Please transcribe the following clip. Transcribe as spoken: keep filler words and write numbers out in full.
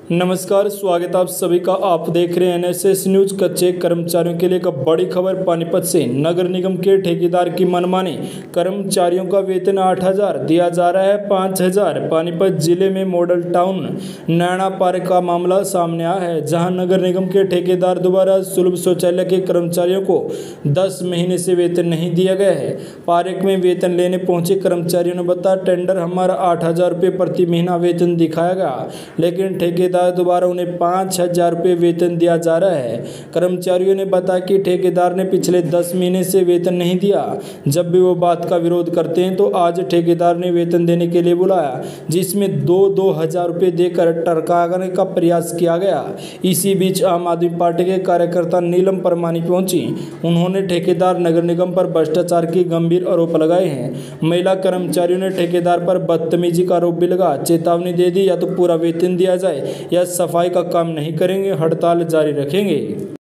नमस्कार, स्वागत आप सभी का। आप देख रहे हैं एनएसएस न्यूज। कच्चे कर्मचारियों के लिए एक बड़ी खबर पानीपत से। नगर निगम के ठेकेदार की मनमानी, कर्मचारियों का वेतन आठ हजार दिया जा रहा है पाँच हजार। पानीपत जिले में मॉडल टाउन नैना पार्क का मामला सामने आया है, जहां नगर निगम के ठेकेदार द्वारा सुलभ शौचालय के कर्मचारियों को दस महीने से वेतन नहीं दिया गया है। पार्क में वेतन लेने पहुंचे कर्मचारियों ने बताया, टेंडर हमारा आठ हजार रुपये प्रति महीना वेतन दिखाया गया, लेकिन ठेकेदार दोबारा उन्हें पाँच हजार रुपये वेतन दिया जा रहा है। कर्मचारियों ने बताया कि ठेकेदार ने पिछले दस महीने से वेतन नहीं दिया। जब भी वो बात का विरोध करते हैं तो आज ठेकेदार ने वेतन देने के लिए बुलाया, जिसमें दो दो हजार रुपये देकर टरकाने का प्रयास किया गया। इसी बीच आम आदमी पार्टी के कार्यकर्ता नीलम परमानी पहुंची। उन्होंने ठेकेदार नगर निगम पर भ्रष्टाचार की गंभीर आरोप लगाए हैं। महिला कर्मचारियों ने ठेकेदार पर बदतमीजी का आरोप भी लगा, चेतावनी दे दी, या तो पूरा वेतन दिया जाए या सफाई का काम नहीं करेंगे, हड़ताल जारी रखेंगे।